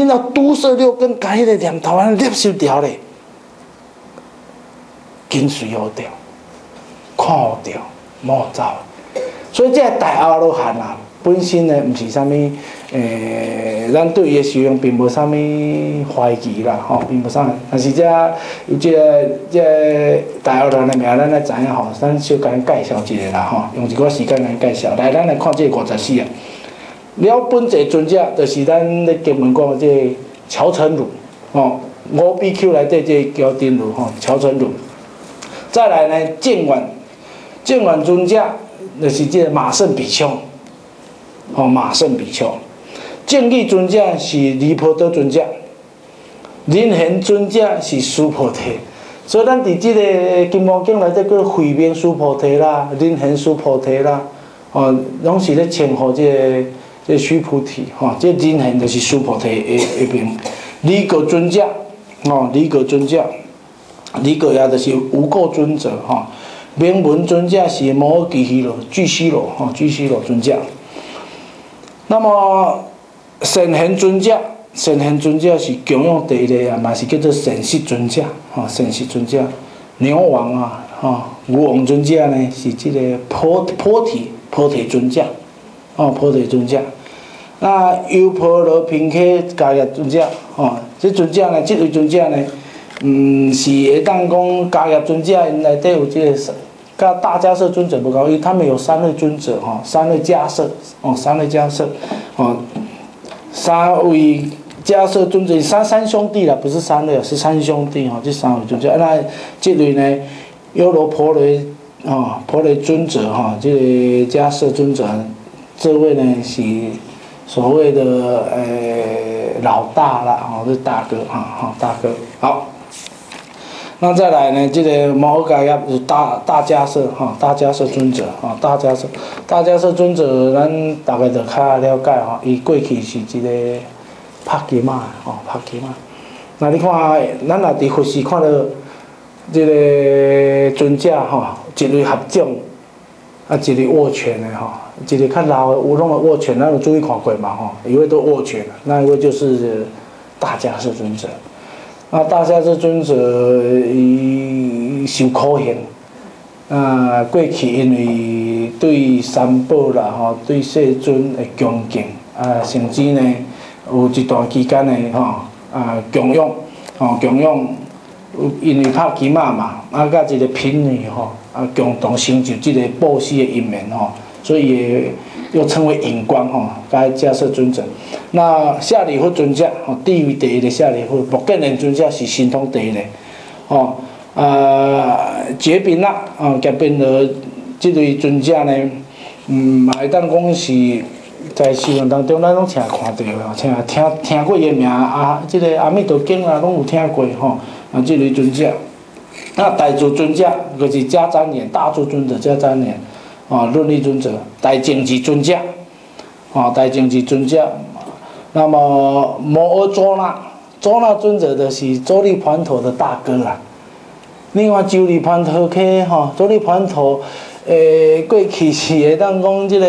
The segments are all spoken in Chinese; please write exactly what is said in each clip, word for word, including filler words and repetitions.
然后拄说六根，把迄个念头安捏收掉咧，紧随好掉，看好掉，莫走。所以这大阿罗汉啊，本身呢，毋是啥物诶，咱对伊的修养并无啥物怀疑啦，吼，并无啥。但是这有这这大阿罗汉的名，咱来知影吼，咱小简介绍一下啦，吼，用一寡时间来介绍。来，咱来看这五十四啊。了本座尊者，就是咱咧经文讲的这乔成儒，吼，五 B Q 内底这焦丁儒，吼，乔成儒。再来呢，净远，净远尊者。就是这个马胜比丘，哦，马胜比丘，正义尊者是离婆多尊者，灵贤尊者是须菩提，所以咱伫这个金刚经内底叫慧明须菩提啦，灵贤须菩提啦，哦，拢是咧称呼这个这个须菩提，吼、哦，这灵贤就是须菩提的一名。离果尊者，哦，离果尊者，离果也就是无垢尊者，吼、哦。名闻尊者是摩诃居罗、居须罗，吼，居须罗尊者。那么神贤尊者，神贤尊者是供养第一个啊，嘛是叫做神识尊者，吼，神识尊者。牛王啊，吼，牛王尊者呢是这个菩菩提菩提尊者，哦，菩提尊者。那优婆罗频伽迦叶尊者，吼，这尊者呢，这位尊者呢。嗯，是会当讲迦叶尊者因内底有这个，甲大迦叶尊者不高，因为他们有三位尊者吼，三位迦叶哦，三位迦叶哦，三位迦叶尊者，三三兄弟啦，不是三位，是三兄弟吼，这三位尊者。那这位呢，优罗婆雷哦，婆雷尊者哈，这个迦叶尊者，这位呢是所谓的呃老大啦，哦，是大哥哈，哈大哥好。那再来呢？这个摩诃迦叶是大大迦叶哈，大迦叶尊者哈，大迦叶大迦叶尊者，咱大概就较了解哈。伊过去是一个拍金马吼，拍金马。那你看，咱若伫佛寺看到这个尊者吼，一位合掌，啊，一位握拳的吼，一个较老的有拢握拳，咱有注意看过嘛吼？一位都握拳，那一位就是大迦叶尊者。啊，大迦叶尊者伊受苦刑，啊，过去因为对三宝啦吼，对世尊的恭敬，啊，甚至呢有一段期间呢吼，啊，供养，吼供养，因为拍金马嘛，啊，甲一个贫女吼，啊，共同成就这个布施的因缘吼，所以也又称为引光吼，甲迦叶尊者。那舍利弗尊者吼，地位第一的舍利弗，目犍连尊者是神通第一的，吼，啊，结宾啦，啊，结宾罗这类尊者呢，嗯，嘛会当讲是在修行当中，咱拢常看到啦，常听听过伊名啊，这个阿弥陀经啊，拢有听过吼，啊，这类尊者。那大足尊者就是迦旃延，大足尊者迦旃延，啊，论理尊者，大净智尊者，啊，大净智尊者。那么摩诃周那，周那尊者的是周利盘陀的大哥啦。另外周利盘陀去吼，周利盘陀，诶，过去是会当讲这个，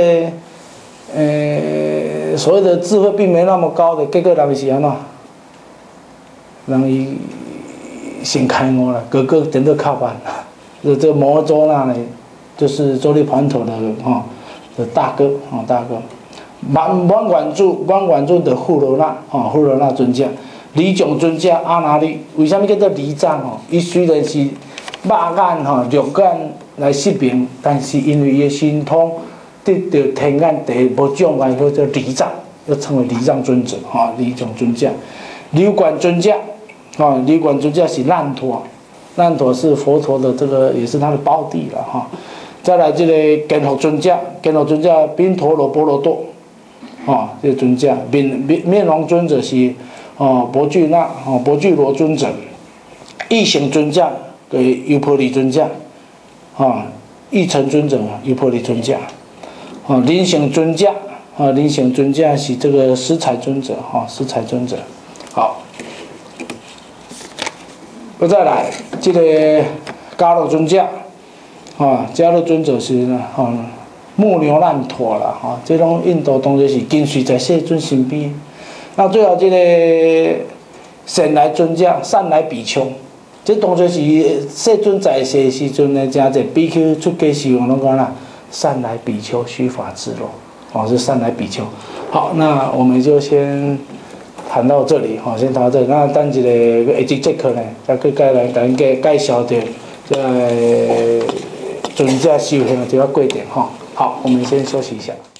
诶，所谓的智慧并没那么高的，结果人是安怎？人伊先开悟了，哥哥等着靠板。这这个摩诃周那呢，就是周利盘陀的吼的大哥，哦大哥。满满愿主，满愿主的富罗那，吼，富罗那尊者，离障尊者阿那律，为什么叫做离障吼？伊虽然是肉眼吼、肉眼来识别，但是因为伊的神通得到天眼第无障碍，叫做离障，又称为离障尊者，吼，离障尊者。流观尊者，吼，流观尊者是难陀，难陀是佛陀的这个，也是他的胞弟了，哈。再来这个根福尊者，根福尊者宾陀罗波罗多。哦，这个尊者，面面面王尊者是哦，薄具那哦，薄具罗尊者，异行尊者给优婆离尊者，啊，异成尊者优婆离尊者，啊，灵行尊者啊，灵行尊者是这个施财尊者哈，施财尊者，好，我再来这个迦罗尊者，啊，迦罗尊者是呢，啊。目牛难陀啦，吼，这种印度当然是跟随在世尊身边， 那最后这个善来尊者，善来比丘，这当作是世尊在世时阵呢，真侪比丘出家修行，拢讲啦，善来比丘，须发自若，哦，是善来比丘。好，那我们就先谈到这里，好，先谈到这里。那等一个下一节课呢，再去再来咱介介绍着这尊者修行的这个过程，哈。好，我们先休息一下。